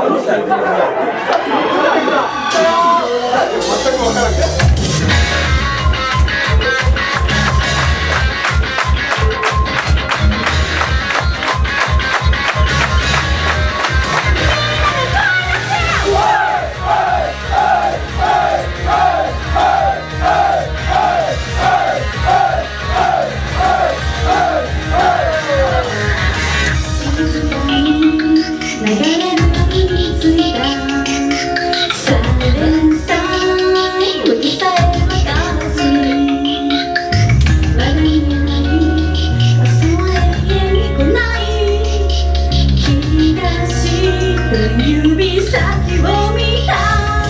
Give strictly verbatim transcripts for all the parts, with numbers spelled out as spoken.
分からんけど。 指先を見た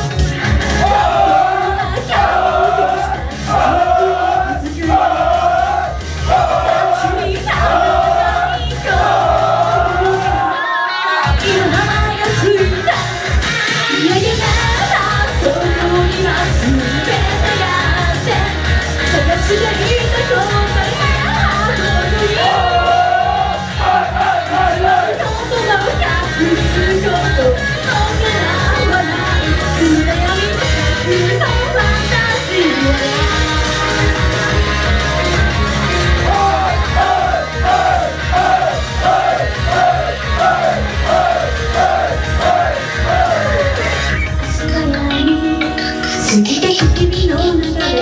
過ぎて日々の中で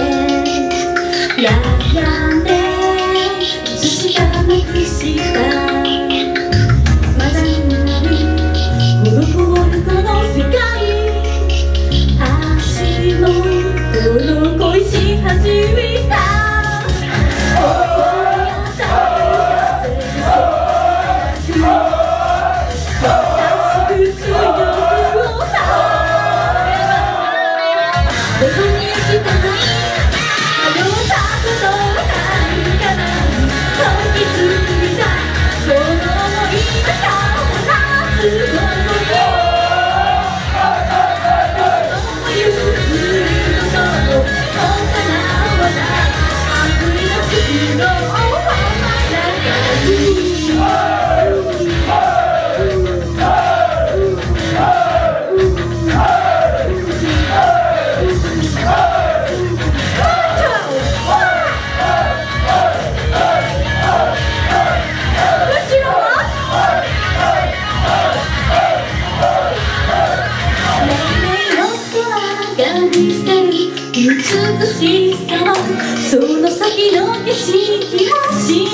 悩んでいつしかなくしたまだになるほどこぼるこの世界足元の恋し始めたどこに行きたい迷ったことないかな時ついたこの想いが顔をなすことにどういうずることも他なわないあふれ出すのをはまらない美しさはその先の景色も